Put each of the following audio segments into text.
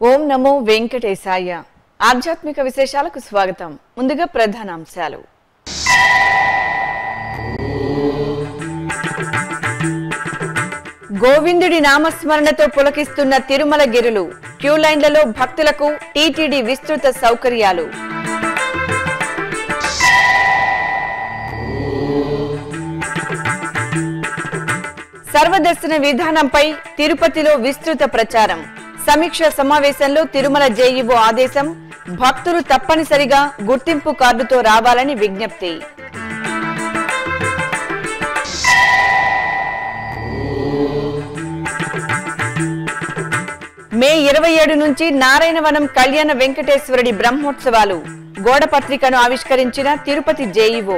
ఓం నమో వెంకటేశాయ. ఆధ్యాత్మిక విశేషాలకు స్వాగతం. ముందుగా ప్రధానాంశాలు. గోవిందుడి నామస్మరణతో పులకిస్తున్న తిరుమల గిరులు. క్యూ లైన్లలో భక్తులకు టీటీడీ విస్తృత సౌకర్యాలు. సర్వదర్శన విధానంపై తిరుపతిలో విస్తృత ప్రచారం. సమీక్ష సమావేశంలో తిరుమల జేఈఓ ఆదేశం. భక్తులు తప్పనిసరిగా గుర్తింపు కార్డుతో రావాలని విజ్ఞప్తి. మే 27 నుంచి నారాయణవనం కళ్యాణ వెంకటేశ్వరుడి బ్రహ్మోత్సవాలు. గోడ పత్రికను ఆవిష్కరించిన తిరుపతి జేఈఓ.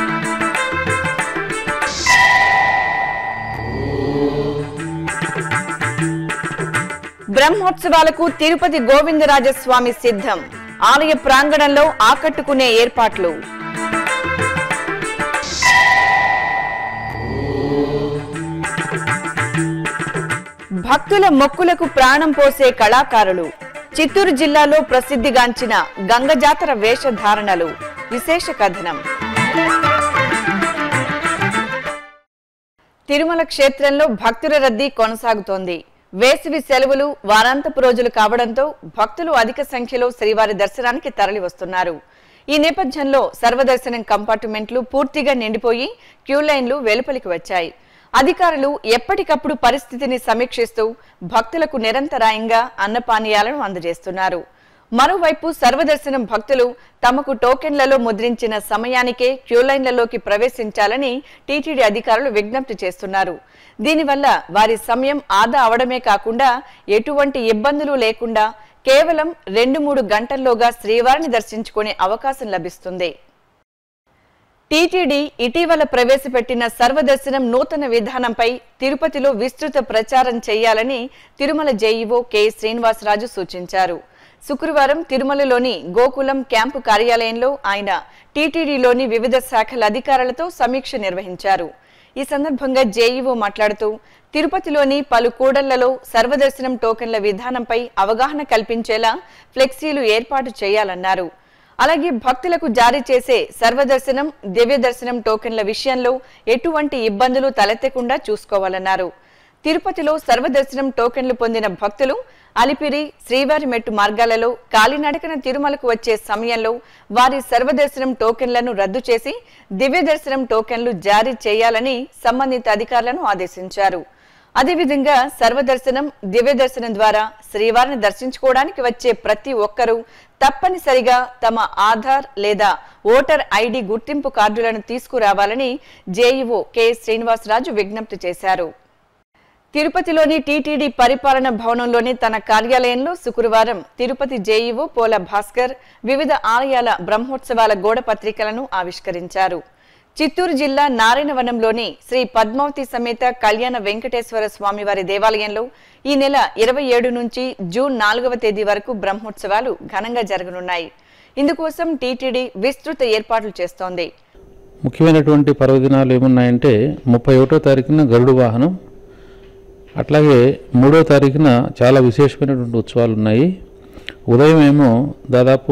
బ్రహ్మోత్సవాలకు తిరుపతి గోవిందరాజస్వామి సిద్ధం. ఆలయ ప్రాంగణంలో ఆకట్టుకునే ఏర్పాట్లు. భక్తుల మొక్కులకు ప్రాణం పోసే కళాకారులు. చిత్తూరు జిల్లాలో ప్రసిద్ధిగాంచిన గంగ జాతర వేషధారణలు. విశేష కథనం. తిరుమల క్షేత్రంలో భక్తుల రద్దీ కొనసాగుతోంది. వేసవి సెలవులు, వారాంతపు రోజులు కావడంతో భక్తులు అధిక సంఖ్యలో శ్రీవారి దర్శనానికి తరలి వస్తున్నారు. ఈ నేపథ్యంలో సర్వదర్శనం కంపార్ట్మెంట్లు పూర్తిగా నిండిపోయి క్యూ లైన్లు వెలుపలికి వచ్చాయి. అధికారులు ఎప్పటికప్పుడు పరిస్థితిని సమీక్షిస్తూ భక్తులకు నిరంతరాయంగా అన్నపానీయాలను అందజేస్తున్నారు. మరోవైపు సర్వదర్శనం భక్తులు తమకు టోకెన్లలో ముద్రించిన సమయానికే క్యూ లైన్లలోకి ప్రవేశించాలని టీటీడీ అధికారులు విజ్ఞప్తి చేస్తున్నారు. దీనివల్ల వారి సమయం ఆదా అవడమే కాకుండా ఎటువంటి ఇబ్బందులు లేకుండా కేవలం 2-3 గంటల్లోగా శ్రీవారిని దర్శించుకునే అవకాశం లభిస్తుంది. టీటీడీ ఇటీవల ప్రవేశపెట్టిన సర్వదర్శనం నూతన విధానంపై తిరుపతిలో విస్తృత ప్రచారం చేయాలని తిరుమల జేఈఓ కె శ్రీనివాసరాజు సూచించారు. శుక్రవారం తిరుమలలోని గోకులం క్యాంపు కార్యాలయంలో ఆయన టీటీడీలోని వివిధ శాఖల అధికారులతో సమీక్ష నిర్వహించారు. ఈ సందర్భంగా జేఈఓ మాట్లాడుతూ తిరుపతిలోని పలు కూడళ్లలో సర్వదర్శనం టోకెన్ల విధానంపై అవగాహన కల్పించేలా ఫ్లెక్సీలు ఏర్పాటు చేయాలన్నారు. అలాగే భక్తులకు జారీ చేసే సర్వదర్శనం, దివ్య దర్శనం టోకెన్ల విషయంలో ఎటువంటి ఇబ్బందులు తలెత్తకుండా చూసుకోవాలన్నారు. తిరుపతిలో సర్వదర్శనం టోకెన్లు పొందిన భక్తులు అలిపిరి, శ్రీవారి మెట్టు మార్గాలలో కాలినడకన తిరుమలకు వచ్చే సమయంలో వారి సర్వదర్శనం టోకెన్లను రద్దు చేసి దివ్య దర్శనం టోకెన్లు జారీ చేయాలని సంబంధిత అధికారులను ఆదేశించారు. అదేవిధంగా సర్వదర్శనం, దివ్య దర్శనం ద్వారా శ్రీవారిని దర్శించుకోవడానికి వచ్చే ప్రతి ఒక్కరూ తప్పనిసరిగా తమ ఆధార్ లేదా ఓటర్ ఐడి గుర్తింపు కార్డులను తీసుకురావాలని జేఈఓ కె శ్రీనివాసరాజు విజ్ఞప్తి చేశారు. తిరుపతిలోని టీటీడీ పరిపాలన భవనంలోని తన కార్యాలయంలో శుక్రవారం తిరుపతి జేఈఓ పోల భాస్కర్ వివిధ ఆలయాల బ్రహ్మోత్సవాల గోడ పత్రికలను ఆవిష్కరించారు. చిత్తూరు జిల్లా నారాయణవనంలోని శ్రీ పద్మావతి సమేత కళ్యాణ వెంకటేశ్వర స్వామివారి దేవాలయంలో ఈ నెల 27 నుంచి జూన్ 4వ తేదీ వరకు బ్రహ్మోత్సవాలు ఘనంగా జరగనున్నాయి. ఇందుకోసం టీటీడీ విస్తృత ఏర్పాట్లు చేస్తోంది. ముఖ్యమైనటువంటి పర్వదినాలు ఏమున్నాయంటే 31వ తారీఖున గరుడు వాహనం, అట్లాగే 3వ తారీఖున చాలా విశేషమైనటువంటి ఉత్సవాలు ఉన్నాయి. ఉదయం ఏమో దాదాపు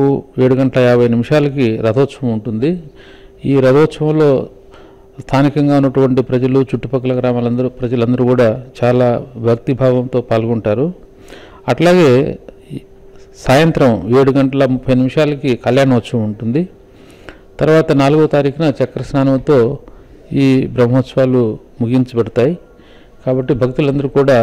7:50 రథోత్సవం ఉంటుంది. ఈ రథోత్సవంలో స్థానికంగా ఉన్నటువంటి ప్రజలు, చుట్టుపక్కల ప్రజలందరూ కూడా చాలా భక్తిభావంతో పాల్గొంటారు. అట్లాగే సాయంత్రం 7:30 కళ్యాణోత్సవం ఉంటుంది. తర్వాత 4వ తారీఖున చక్ర స్నానంతో ఈ బ్రహ్మోత్సవాలు ముగించబడతాయి. కాబట్టి భక్తులందరూ కూడా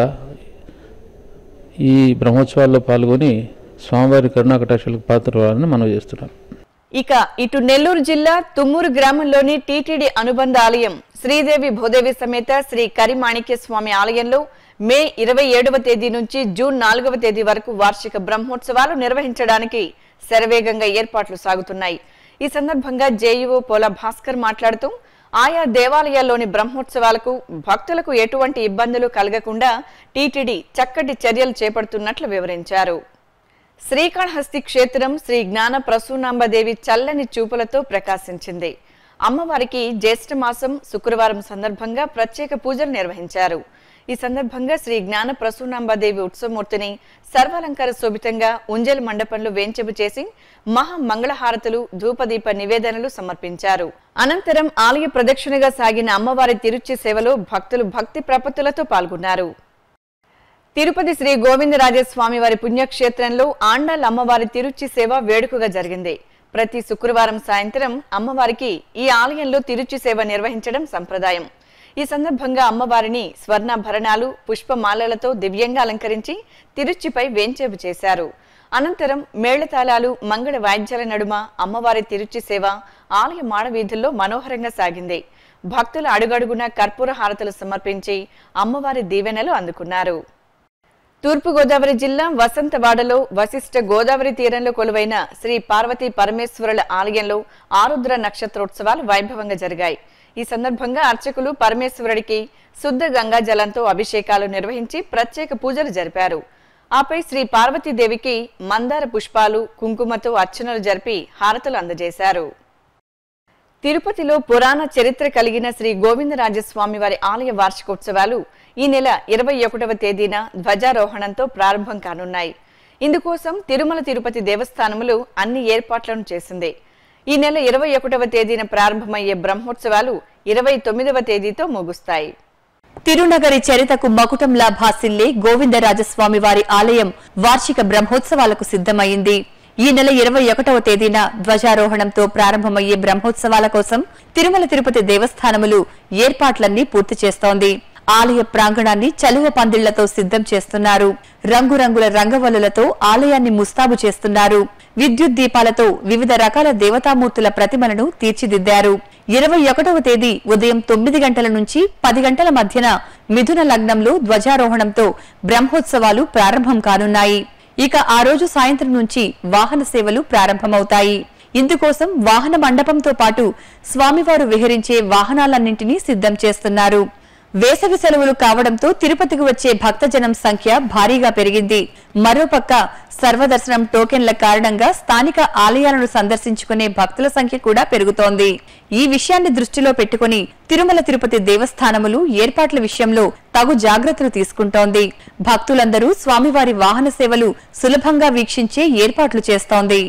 ఈ బ్రహ్మోత్సవాల్లో పాల్గొని స్వామివారి కరుణాకటాక్షాలకు పాత్రవాలని మనం చేస్తున్నాం. ఇక ఇటు నెల్లూరు జిల్లా తుమ్మూరు గ్రామంలోని టీటీడీ అనుబంధ ఆలయం శ్రీదేవి భూదేవి సమేత శ్రీ కరిమాణిక్య స్వామి ఆలయంలో మే 27వ తేదీ నుంచి జూన్ 4వ తేదీ వరకు వార్షిక బ్రహ్మోత్సవాలు నిర్వహించడానికి శరవేగంగా ఏర్పాట్లు సాగుతున్నాయి. ఈ సందర్భంగా జేఈఓ పోల భాస్కర్ మాట్లాడుతూ ఆయా దేవాలయాల్లోని బ్రహ్మోత్సవాలకు భక్తులకు ఎటువంటి ఇబ్బందులు కలగకుండా టీటీడీ చక్కటి చర్యలు చేపడుతున్నట్లు వివరించారు. శ్రీకాళహస్తి క్షేత్రం శ్రీ జ్ఞాన ప్రసూనాంబదేవి చల్లని చూపులతో ప్రకాశించింది. అమ్మవారికి జ్యేష్ఠ మాసం శుక్రవారం సందర్భంగా ప్రత్యేక పూజలు నిర్వహించారు. ఈ సందర్భంగా శ్రీ జ్ఞాన ప్రసూనాంబాదేవి ఉత్సవమూర్తిని సర్వాలంకార శోభితంగా ఉంజల్ మండపంలో వేంచెపు చేసి మహా మంగళహారతులు ధూపదీప నివేదనలు సమర్పించారు. అనంతరం ఆలయ ప్రదక్షిణగా సాగిన అమ్మవారి తిరుచి సేవలో భక్తులు భక్తి ప్రపత్తులతో పాల్గొన్నారు. తిరుపతి శ్రీ గోవిందరాజస్వామి వారి పుణ్యక్షేత్రంలో ఆండాల్ అమ్మవారి తిరుచి సేవ వేడుకగా జరిగింది. ప్రతి శుక్రవారం సాయంత్రం అమ్మవారికి ఈ ఆలయంలో తిరుచి సేవ నిర్వహించడం సంప్రదాయం. ఈ సందర్భంగా అమ్మవారిని స్వర్ణాభరణాలు పుష్పమాలలతో దివ్యంగా అలంకరించి తిరుచిపై వేంచేపు చేశారు. అనంతరం మేళతాళాలు మంగళ వాయిద్యాల నడుమ అమ్మవారి తిరుచి సేవ ఆలయ మాడవీధుల్లో మనోహరంగా సాగింది. భక్తులు అడుగడుగున కర్పూర హారతులు సమర్పించి అమ్మవారి దీవెనలు అందుకున్నారు. తూర్పుగోదావరి జిల్లా వసంతవాడలో వశిష్ఠ గోదావరి తీరంలో కొలువైన శ్రీ పార్వతీ పరమేశ్వరుల ఆలయంలో ఆరుద్ర నక్షత్రోత్సవాలు వైభవంగా జరిగాయి. ఈ సందర్భంగా అర్చకులు పరమేశ్వరుడికి శుద్ధ గంగా జలంతో అభిషేకాలు నిర్వహించి ప్రత్యేక పూజలు జరిపారు. ఆపై శ్రీ పార్వతీదేవికి మందార పుష్పాలు కుంకుమతో అర్చనలు జరిపి హారతులు అందజేశారు. తిరుపతిలో పురాణ చరిత్ర కలిగిన శ్రీ గోవిందరాజస్వామి వారి ఆలయ వార్షికోత్సవాలు ఈ నెల 21వ తేదీన ధ్వజారోహణంతో ప్రారంభం కానున్నాయి. ఇందుకోసం తిరుమల తిరుపతి దేవస్థానములు అన్ని ఏర్పాట్లను చేసింది. ఈ నెల 21వ తేదీన ప్రారంభమయ్యే బ్రహ్మోత్సవాలు 29వ తేదీతో ముగుస్తాయి. తిరునగరి చరితకు మకుటంలా భాసిల్లే గోవిందరాజస్వామి వారి ఆలయం వార్షిక బ్రహ్మోత్సవాలకు సిద్ధమైంది. ఈ నెల 21వ తేదీన ధ్వజారోహణంతో ప్రారంభమయ్యే బ్రహ్మోత్సవాల కోసం తిరుమల తిరుపతి దేవస్థానములు ఏర్పాట్లన్నీ పూర్తి చేస్తోంది. ఆలయ ప్రాంగణాన్ని చలువ పందిళ్లతో సిద్ధం చేస్తున్నారు. రంగురంగుల రంగవల్లులతో ఆలయాన్ని ముస్తాబు చేస్తున్నారు. విద్యుత్ దీపాలతో వివిధ రకాల దేవతామూర్తుల ప్రతిమలను తీర్చిదిద్దారు. 21వ తేదీ ఉదయం 9 గంటల నుంచి 10 గంటల మధ్యన మిథున లగ్నంలో ధ్వజారోహణంతో బ్రహ్మోత్సవాలు ప్రారంభం కానున్నాయి. ఇక ఆ రోజు సాయంత్రం నుంచి వాహన సేవలు ప్రారంభమవుతాయి. ఇందుకోసం వాహన మండపంతో పాటు స్వామివారు విహరించే వాహనాలన్నింటినీ సిద్ధం చేస్తున్నారు. వేసవి సెలవులు కావడంతో తిరుపతికి వచ్చే భక్తజనం సంఖ్య భారీగా పెరిగింది. మరోపక్క సర్వదర్శనం టోకెన్ల కారణంగా స్థానిక ఆలయాలను సందర్శించుకునే భక్తుల సంఖ్య కూడా పెరుగుతోంది. ఈ విషయాన్ని దృష్టిలో పెట్టుకుని తిరుమల తిరుపతి దేవస్థానములు ఏర్పాట్ల విషయంలో తగు జాగ్రత్తలు తీసుకుంటోంది. భక్తులందరూ స్వామివారి వాహన సేవలు సులభంగా వీక్షించే ఏర్పాట్లు చేస్తోంది.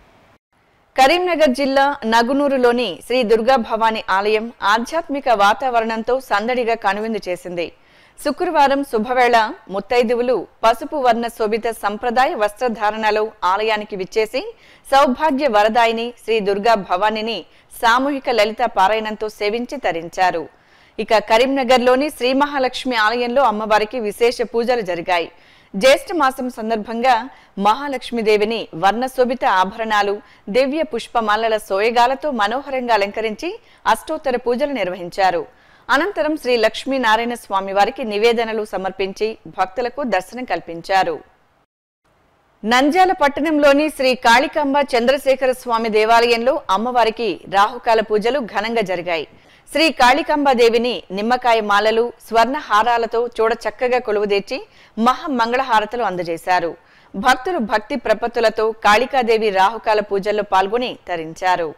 కరీంనగర్ జిల్లా నగునూరులోని శ్రీ దుర్గా భవానీ ఆలయం ఆధ్యాత్మిక వాతావరణంతో సందడిగా కనువిందు చేసింది. శుక్రవారం శుభవేళ ముత్తైదువులు పసుపు వర్ణ శోభిత సంప్రదాయ వస్త్రధారణలో ఆలయానికి విచ్చేసి సౌభాగ్య వరదాయిని శ్రీ దుర్గా భవానీని సామూహిక లలిత పారాయణంతో సేవించి తరించారు. ఇక కరీంనగర్లోని శ్రీ మహాలక్ష్మి ఆలయంలో అమ్మవారికి విశేష పూజలు జరిగాయి. జ్యేష్ఠ మాసం సందర్భంగా మహాలక్ష్మీదేవిని వర్ణశోభిత ఆభరణాలు దివ్య పుష్పమాలల సోయగాలతో మనోహరంగా అలంకరించి అష్టోత్తర పూజలు నిర్వహించారు. అనంతరం శ్రీ లక్ష్మీనారాయణ స్వామి వారికి నివేదనలు సమర్పించి భక్తులకు దర్శనం కల్పించారు. నంద్యాల పట్టణంలోని శ్రీ కాళికాంబ చంద్రశేఖర స్వామి దేవాలయంలో అమ్మవారికి రాహుకాల పూజలు ఘనంగా జరిగాయి. శ్రీ కాళికాంబాదేవిని నిమ్మకాయ మాలలు స్వర్ణ హారాలతో చూడ చక్కగా కొలువుదీర్చి మహామంగళహారతలు అందజేశారు. భక్తులు భక్తి ప్రపత్తులతో కాళికాదేవి రాహుకాల పూజల్లో పాల్గొని తరించారు.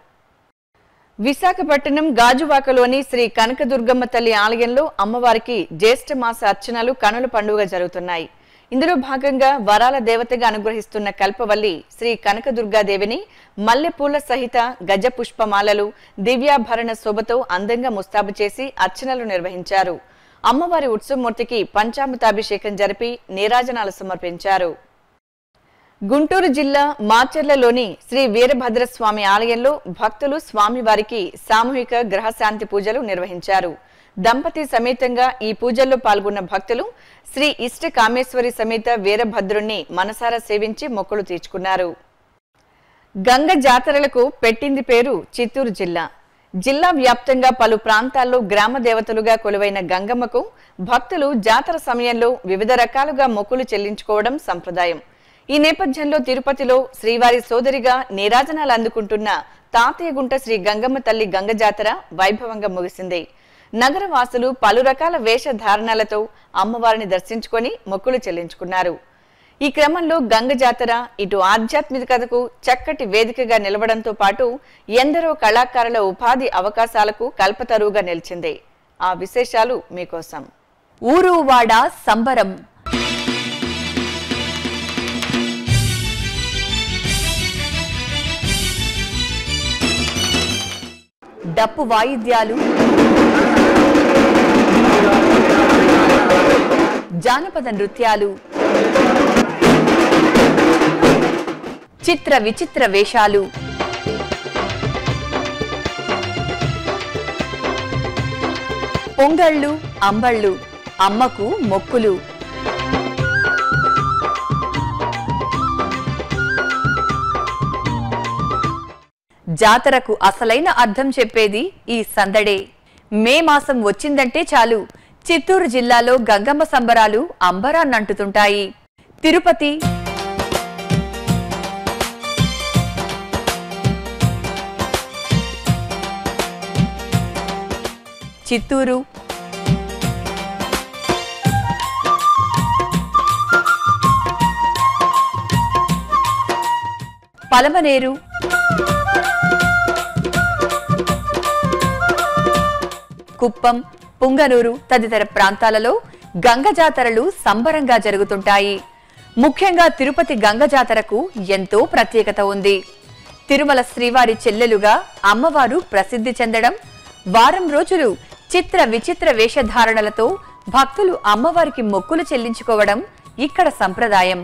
విశాఖపట్నం గాజువాకలోని శ్రీ కనకదుర్గమ్మ తల్లి ఆలయంలో అమ్మవారికి జ్యేష్ఠ మాస అర్చనలు కనుల పండుగ జరుగుతున్నాయి. ఇందులో భాగంగా వరాల దేవతగా అనుగ్రహిస్తున్న కల్పవల్లి శ్రీ కనకదుర్గాదేవిని మల్లెపూల సహిత గజ పుష్పమాలలు దివ్యాభరణ శోభతో అందంగా ముస్తాబు చేసి అర్చనలు నిర్వహించారు. అమ్మవారి ఉత్సవమూర్తికి పంచామృతాభిషేకం జరిపి నీరాజనాలు సమర్పించారు. గుంటూరు జిల్లా మాచర్లలోని శ్రీ వీరభద్రస్వామి ఆలయంలో భక్తులు స్వామివారికి సామూహిక గ్రహశాంతి పూజలు నిర్వహించారు. దంపతి సమేతంగా ఈ పూజల్లో పాల్గొన్న భక్తులు శ్రీ ఇష్ట కామేశ్వరి సమేత వీరభద్రుణ్ణి మనసారా సేవించి మొక్కులు తీర్చుకున్నారు. గంగ జాతరలకు పెట్టింది పేరు చిత్తూరు జిల్లా. జిల్లా వ్యాప్తంగా పలు ప్రాంతాల్లో గ్రామ దేవతలుగా కొలువైన గంగమ్మకు భక్తులు జాతర సమయంలో వివిధ రకాలుగా మొక్కులు చెల్లించుకోవడం సంప్రదాయం. ఈ నేపథ్యంలో తిరుపతిలో శ్రీవారి సోదరిగా నీరాజనాలు అందుకుంటున్న తాతయ్యగుంట శ్రీ గంగమ్మ తల్లి గంగ జాతర వైభవంగా ముగిసింది. నగర వాసులు పలు రకాల వేషధారణలతో అమ్మవారిని దర్శించుకొని మొక్కులు చెల్లించుకున్నారు. ఈ క్రమంలో గంగ జాతర ఇటు ఆధ్యాత్మికతకు చక్కటి వేదికగా నిలవడంతో పాటు ఎందరో కళాకారుల ఉపాధి అవకాశాలకు కల్పతరువుగా నిలిచింది. ఆ విశేషాలు మీకోసం. ఊరు వాడ సంబరం. డప్పు వాయిద్యాలు, జానపద నృత్యాలు, చిత్ర విచిత్ర వేషాలు, పొంగళ్ళు, అంబళ్ళు, అమ్మకు మొక్కులు. జాతరకు అసలైన అర్థం చెప్పేది ఈ సందడే. మే మాసం వచ్చిందంటే చాలు చిత్తూరు జిల్లాలో గంగమ్మ సంబరాలు అంబరాన్నంటుతుంటాయి. తిరుపతి, చిత్తూరు, పలమనేరు, కుప్పం, పుంగనూరు తదితర ప్రాంతాలలో గంగ జాతరలు సంబరంగా జరుగుతుంటాయి. ముఖ్యంగా తిరుపతి గంగ జాతరకు ఎంతో ప్రత్యేకత ఉంది. తిరుమల శ్రీవారి చెల్లెలుగా అమ్మవారు ప్రసిద్ధి చెందడం, వారం రోజులు చిత్ర విచిత్ర వేషధారణలతో భక్తులు అమ్మవారికి మొక్కులు చెల్లించుకోవడం ఇక్కడ సంప్రదాయం.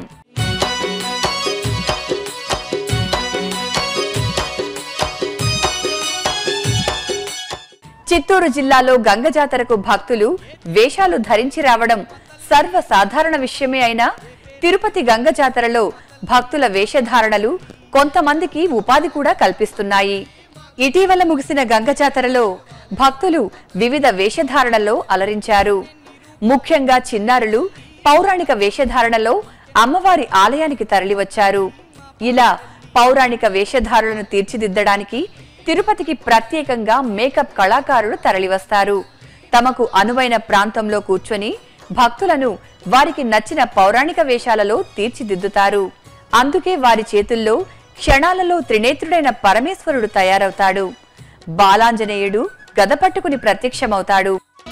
చిత్తూరు జిల్లాలో గంగ జాతరకు భక్తులు వేషాలు ధరించి రావడం సర్వసాధారణ విషయమే అయినా తిరుపతి గంగ జాతరలో భక్తుల వేషధారణలు కొంతమందికి ఉపాధి కూడా కల్పిస్తున్నాయి. ఇటీవల ముగిసిన గంగ జాతరలో భక్తులు వివిధ వేషధారణలో అలరించారు. ముఖ్యంగా చిన్నారులు పౌరాణిక వేషధారణలో అమ్మవారి ఆలయానికి తరలివచ్చారు. ఇలా పౌరాణిక వేషధారణను తీర్చిదిద్దడానికి తిరుపతికి ప్రత్యేకంగా మేకప్ కళాకారులు తరలివస్తారు. తమకు అనువైన ప్రాంతంలో కూర్చొని భక్తులను వారికి నచ్చిన పౌరాణిక వేషాలలో తీర్చిదిద్దుతారు. అందుకే వారి చేతుల్లో క్షణాలలో త్రినేత్రుడైన పరమేశ్వరుడు తయారవుతాడు. బాలాంజనేయుడు గద పట్టుకుని ప్రత్యక్షమవుతాడు.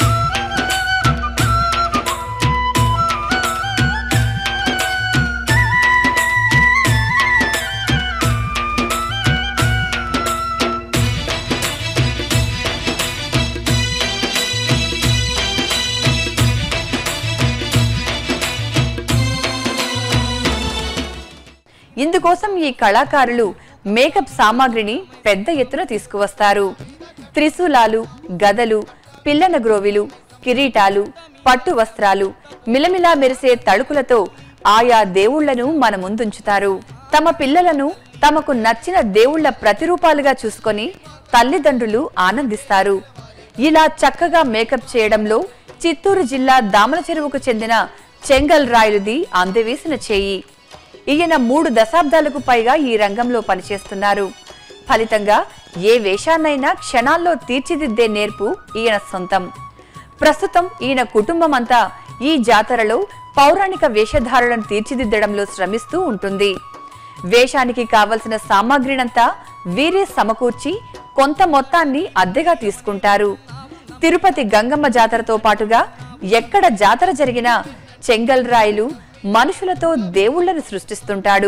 ఇందుకోసం ఈ కళాకారులు మేకప్ సామాగ్రిని పెద్ద ఎత్తున తీసుకువస్తారు. త్రిశూలాలు, గదలు, పిల్లన గ్రోవిలు, కిరీటాలు, పట్టు వస్త్రాలు, మిలమిలా మెరిసే తళుకులతో ఆయా దేవుళ్లను మన ముందుంచుతారు. తమ పిల్లలను తమకు నచ్చిన దేవుళ్ల ప్రతిరూపాలుగా చూసుకొని తల్లిదండ్రులు ఆనందిస్తారు. ఇలా చక్కగా మేకప్ చేయడంలో చిత్తూరు జిల్లా దామల చెరువుకు చెందిన చెంగల్ రాయులుది అందవేసిన చేయి. ఈయన 3 దశాబ్దాలకు పైగా ఈ రంగంలో పనిచేస్తున్నారు. ఫలితంగా ఏ వేషాన్నైనా క్షణాల్లో తీర్చిదిద్దే నేర్పు ఈయన సొంతం. ప్రస్తుతం ఈయన కుటుంబం అంతా ఈ జాతరలో పౌరాణిక వేషధారణను తీర్చిదిద్దడంలో శ్రమిస్తూ ఉంటుంది. వేషానికి కావలసిన సామాగ్రినంతా వీరే సమకూర్చి కొంత మొత్తాన్ని అద్దెగా తీసుకుంటారు. తిరుపతి గంగమ్మ జాతరతో పాటుగా ఎక్కడ జాతర జరిగినా చెంగల్ రాయులు మనుషులతో దేవుళ్లను సృష్టిస్తుంటాడు.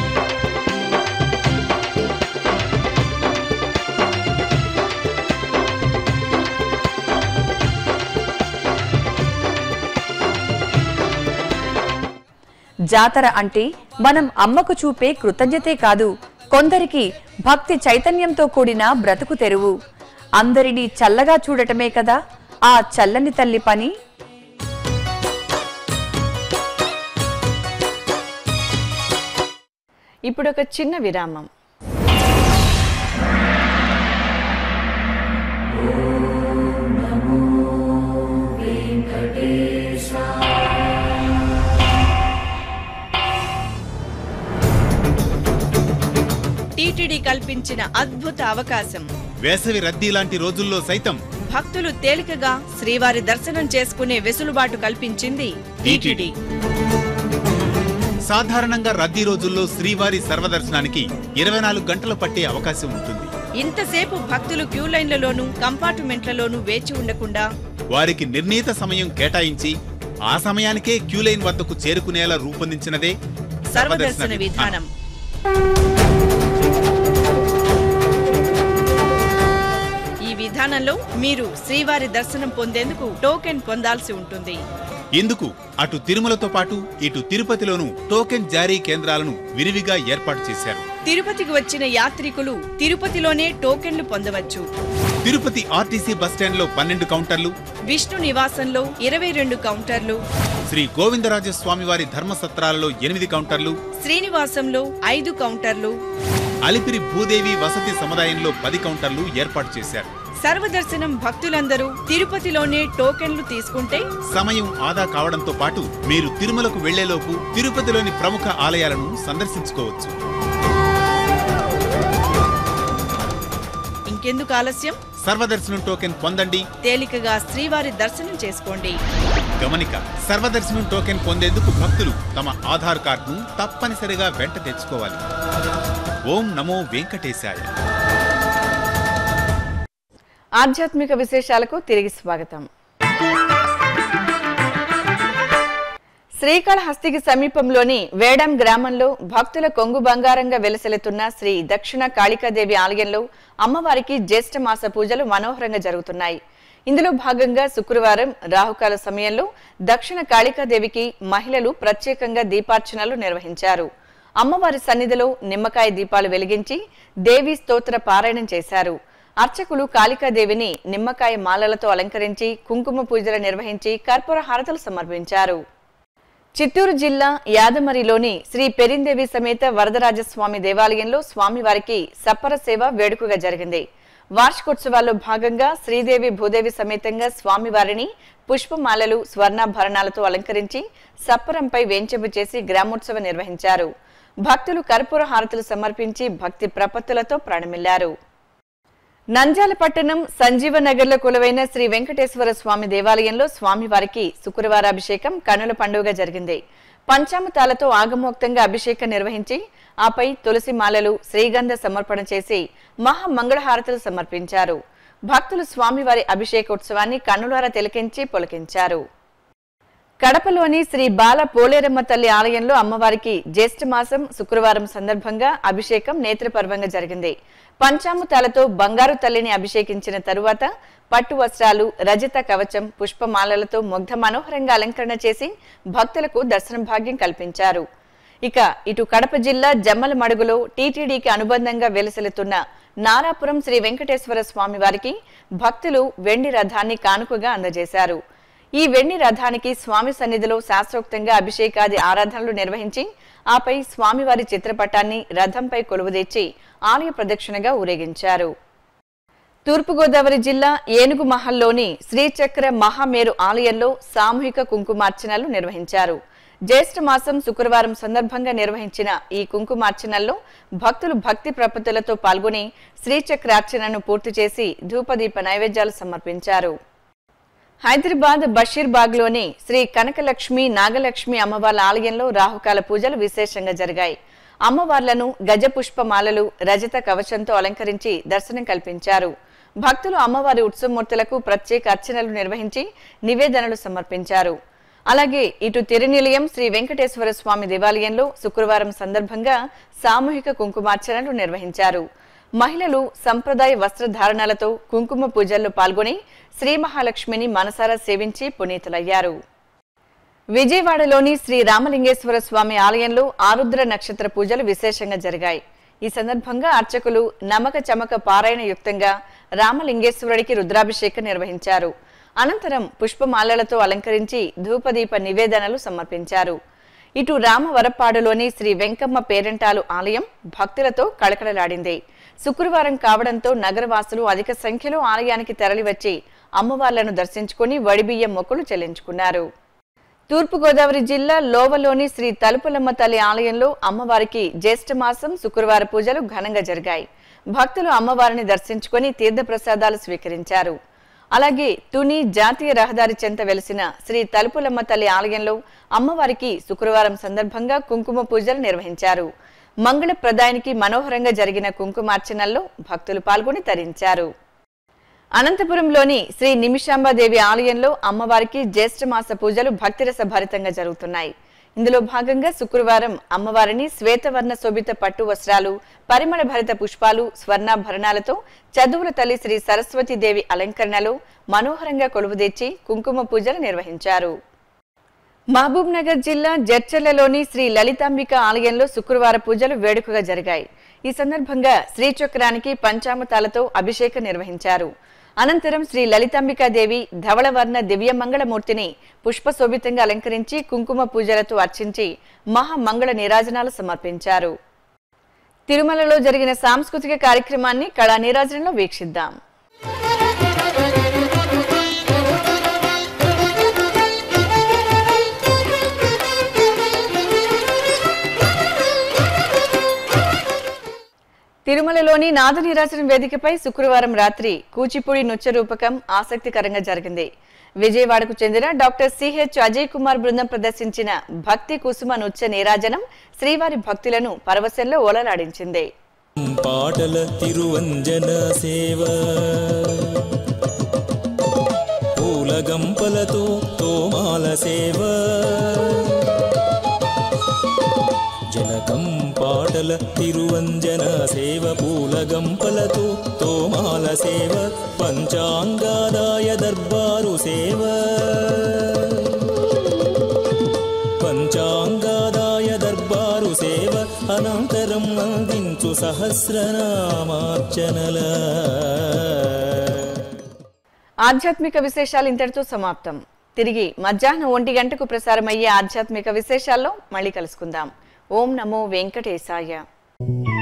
జాతర అంటే మనం అమ్మకు చూపే కృతజ్ఞతే కాదు, కొందరికి భక్తి చైతన్యంతో కూడిన బ్రతుకు తెరువు. అందరినీ చల్లగా చూడటమే కదా ఆ చల్లని తల్లి పని. ఇప్పుడు ఒక చిన్న విరామం. టీటీడీ కల్పించిన అద్భుత అవకాశం. వేసవి రద్దీ లాంటి రోజుల్లో సైతం భక్తులు తేలికగా శ్రీవారి దర్శనం చేసుకునే వెసులుబాటు కల్పించింది టీటీడీ. సాధారణంగా రద్దీ రోజుల్లో శ్రీవారి సర్వదర్శనానికి 24 గంటలు పట్టే అవకాశం ఉంటుంది. ఇంతసేపు భక్తులు క్యూ లైన్లలోనూ కంపార్ట్మెంట్లలోనూ వేచి ఉండకుండా వారికి నిర్ణీత సమయం కేటాయించి ఆ సమయానికే క్యూలైన్ వద్దకు చేరుకునేలా రూపొందించినదే సర్వదర్శన విధానం. ఈ విధానంలో మీరు శ్రీవారి దర్శనం పొందేందుకు టోకెన్ పొందాల్సి ఉంటుంది. ఇందుకు అటు తిరుమలతో పాటు ఇటు తిరుపతిలోనూ టోకెన్ జారీ కేంద్రాలను విరివిగా ఏర్పాటు చేశారు. తిరుపతికి వచ్చిన యాత్రికులు తిరుపతిలోనే టోకెన్లు పొందవచ్చు. తిరుపతి ఆర్టీసీ బస్టాండ్లో 12 కౌంటర్లు, విష్ణు నివాసంలో 22 కౌంటర్లు, శ్రీ గోవిందరాజస్వామివారి ధర్మసత్రాలలో 8 కౌంటర్లు, శ్రీనివాసంలో 5 కౌంటర్లు, అలిపిరి భూదేవి వసతి సముదాయంలో 10 కౌంటర్లు ఏర్పాటు చేశారు. సర్వదర్శనం భక్తులందరూ తిరుపతిలోనే టోకెన్లు తీసుకుంటే సమయం ఆదా కావడంతో పాటు మీరు తిరుమలకు వెళ్లేలోపు తిరుపతిలోని ప్రముఖ ఆలయాలను సందర్శించుకోవచ్చు. ఇంకెందుకు ఆలస్యం? సర్వదర్శనం టోకెన్ పొందండి, తేలికగా శ్రీవారి దర్శనం చేసుకోండి. గమనిక, సర్వదర్శనం టోకెన్ పొందేందుకు భక్తులు తమ ఆధార్ కార్డును తప్పనిసరిగా వెంట తెచ్చుకోవాలి. ఓం నమో వెంకటేశాయ. ఆధ్యాత్మిక విశేషాలకు తిరిగి స్వాగతం. శ్రీకాళహస్తికి సమీపంలోని వేడం గ్రామంలో భక్తుల కొంగు బంగారంగా వెలసెలుతున్న శ్రీ దక్షిణ కాళికాదేవి ఆలయంలో అమ్మవారికి జ్యేష్ఠ మాస పూజలు మనోహరంగా జరుగుతున్నాయి. ఇందులో భాగంగా శుక్రవారం రాహుకాల సమయంలో దక్షిణ కాళికాదేవికి మహిళలు ప్రత్యేకంగా దీపార్చనలు నిర్వహించారు. అమ్మవారి సన్నిధిలో నిమ్మకాయ దీపాలు వెలిగించి దేవీ స్తోత్ర పారాయణం చేశారు. అర్చకులు కాళికాదేవిని నిమ్మకాయ మాలలతో అలంకరించి కుంకుమ పూజలు నిర్వహించి కర్పూర హారతులు సమర్పించారు. చిత్తూరు జిల్లా యాదమరిలోని శ్రీ పెరిందేవి సమేత వరదరాజస్వామి దేవాలయంలో స్వామివారికి సప్పర సేవ వేడుకగా జరిగింది. వార్షికోత్సవాల్లో భాగంగా శ్రీదేవి భూదేవి సమేతంగా స్వామివారిని పుష్పమాలలు స్వర్ణాభరణాలతో అలంకరించి సప్పరంపై వేంచెంపు చేసి గ్రామోత్సవ నిర్వహించారు. భక్తులు కర్పూర హారతులు సమర్పించి భక్తి ప్రపత్తులతో ప్రాణమిల్లారు. నంద్యాల పట్టణం సంజీవనగర్లో కొలువైన శ్రీ వెంకటేశ్వర స్వామి దేవాలయంలో స్వామివారికి శుక్రవారాభిషేకం కన్నుల పండుగ జరిగింది. పంచామృతాలతో ఆగమోక్తంగా అభిషేకం నిర్వహించి ఆపై తులసి మాలలు శ్రీగంధ సమర్పణ చేసి మహామంగళహారతులు సమర్పించారు. భక్తులు స్వామివారి అభిషేకోత్సవాన్ని కన్నులారా తిలకించి పులకించారు. కడపలోని శ్రీ బాల పోలేరమ్మ తల్లి ఆలయంలో అమ్మవారికి జ్యేష్ఠ మాసం శుక్రవారం సందర్భంగా అభిషేకం నేత్రపర్వంగా జరిగింది. పంచామృతాలతో బంగారు తల్లిని అభిషేకించిన తరువాత పట్టు వస్త్రాలు, రజత కవచం, పుష్పమాలలతో ముగ్ధ మనోహరంగా అలంకరణ చేసి భక్తులకు దర్శన భాగ్యం కల్పించారు. ఇక ఇటు కడప జిల్లా జమ్మలమడుగులో టీటీడీకి అనుబంధంగా వెలసిల్లుతున్న నారాపురం శ్రీ వెంకటేశ్వర స్వామి వారికి భక్తులు వెండి రథాన్ని కానుకగా అందజేశారు. ఈ వెండి రథానికి స్వామి సన్నిధిలో శాస్త్రోక్తంగా అభిషేకాది ఆరాధనలు నిర్వహించి ఆపై స్వామివారి చిత్రపటాన్ని రథంపై కొలువుదీర్చి ఆలయ ప్రదక్షిణగా ఊరేగించారు. తూర్పుగోదావరి జిల్లా ఏనుగు మహల్లోని శ్రీచక్ర మహామేరు ఆలయంలో సామూహిక కుంకుమార్చనలు నిర్వహించారు. జ్యేష్ఠ మాసం శుక్రవారం సందర్భంగా నిర్వహించిన ఈ కుంకుమార్చనల్లో భక్తులు భక్తి ప్రపత్తులతో పాల్గొని శ్రీచక్రార్చనను పూర్తి చేసి ధూపదీప నైవేద్యాలు సమర్పించారు. హైదరాబాద్ బషీర్బాగ్లోని శ్రీ కనకలక్ష్మి నాగలక్ష్మి అమ్మవార్ల ఆలయంలో రాహుకాల పూజలు విశేషంగా జరిగాయి. అమ్మవార్లను గజపుష్పమాలలు, రజత కవచంతో అలంకరించి దర్శనం కల్పించారు. భక్తులు అమ్మవారి ఉత్సవమూర్తులకు ప్రత్యేక అర్చనలు నిర్వహించి నివేదనలు సమర్పించారు. అలాగే ఇటు తిరునిలయం శ్రీ వెంకటేశ్వర స్వామి దేవాలయంలో శుక్రవారం సందర్భంగా సామూహిక కుంకుమార్చనలు నిర్వహించారు. మహిళలు సంప్రదాయ వస్త్రధారణలతో కుంకుమ పూజల్లో పాల్గొని శ్రీ మహాలక్ష్మిని మనసారా సేవించి పునీతులయ్యారు. విజయవాడలోని శ్రీ రామలింగేశ్వర స్వామి ఆలయంలో ఆరుద్ర నక్షత్ర పూజలు విశేషంగా జరిగాయి. ఈ సందర్భంగా అర్చకులు నమక చమక పారాయణ యుక్తంగా రామలింగేశ్వరుడికి రుద్రాభిషేకం నిర్వహించారు. అనంతరం పుష్పమాలలతో అలంకరించి ధూపదీప నివేదనలు సమర్పించారు. ఇటు రామవరపాడులోని శ్రీ వెంకమ్మ పేరంటాలు ఆలయం భక్తులతో కళకళలాడింది. శుక్రవారం కావడంతో నగరవాసులు అధిక సంఖ్యలో ఆలయానికి తరలివచ్చి అమ్మవార్లను దర్శించుకుని వడిబియ్యం మొక్కులు చెల్లించుకున్నారు. తూర్పుగోదావరి జిల్లా లోవలోని శ్రీ తలుపులమ్మ తల్లి ఆలయంలో అమ్మవారికి జ్యేష్ఠ మాసం శుక్రవార పూజలు ఘనంగా జరిగాయి. భక్తులు అమ్మవారిని దర్శించుకుని తీర్థప్రసాదాలు స్వీకరించారు. అలాగే తుని జాతీయ రహదారి చెంత వెలిసిన శ్రీ తలుపులమ్మ తల్లి ఆలయంలో అమ్మవారికి శుక్రవారం సందర్భంగా కుంకుమ పూజలు నిర్వహించారు. మంగళప్రదాయానికి మనోహరంగా జరిగిన కుంకుమార్చనల్లో భక్తులు పాల్గొని తరించారు. అనంతపురంలోని శ్రీ నిమిషాంబాదేవి ఆలయంలో అమ్మవారికి జ్యేష్ఠ మాస పూజలు భక్తిరస భరితంగా జరుగుతున్నాయి. ఇందులో భాగంగా శుక్రవారం అమ్మవారిని శ్వేతవర్ణ శోభిత పట్టు వస్త్రాలు, పరిమళ భరిత పుష్పాలు, స్వర్ణాభరణాలతో చదువుల తల్లి శ్రీ సరస్వతీదేవి అలంకరణలో మనోహరంగా కొలువుదీర్చి కుంకుమ పూజలు నిర్వహించారు. మహబూబ్ నగర్ జిల్లా జడ్చర్లలోని శ్రీ లలితాంబిక ఆలయంలో శుక్రవార పూజలు వేడుకగా జరిగాయి. ఈ సందర్భంగా శ్రీచక్రానికి పంచామృతాలతో అభిషేకం నిర్వహించారు. అనంతరం శ్రీ లలితాంబికాదేవి ధవళవర్ణ దివ్యమంగళమూర్తిని పుష్పశోభితంగా అలంకరించి కుంకుమ పూజలతో అర్చించి మహామంగళ నీరాజనాలు సమర్పించారు. తిరుమలలో జరిగిన సాంస్కృతిక కార్యక్రమాన్ని కళా నీరాజనంలో వీక్షిద్దాం. తిరుమలలోని నాద నీరాజనం వేదికపై శుక్రవారం రాత్రి కూచిపూడి నృత్య రూపకం ఆసక్తికరంగా జరిగింది. విజయవాడకు చెందిన డాక్టర్ సిహెచ్ అజయ్ కుమార్ బృందం ప్రదర్శించిన భక్తి కుసుమ నృత్య నీరాజనం శ్రీవారి భక్తులను పరవశంలో ఓలలాడించింది. పాటల తిరువంజన సేవ పూలగంపలతో తోమాల సేవ జనకం పాటల తిరువంజన సేవ పూలగంపలతో తోమాల సేవ పంచాంగాదాయ దర్బారు సేవ పంచాంగాదాయ దర్బారు సేవ అనంతరం అందించు సహస్రనామార్చనల. ఆధ్యాత్మిక విశేషాలు ఇంతటితో సమాప్తం. తిరిగి మధ్యాహ్నం 1 గంటకు ప్రసారమయ్యే ఆధ్యాత్మిక విశేషాల్లో మళ్ళీ కలుసుకుందాం. ఓం నమో వెంకటేశాయ.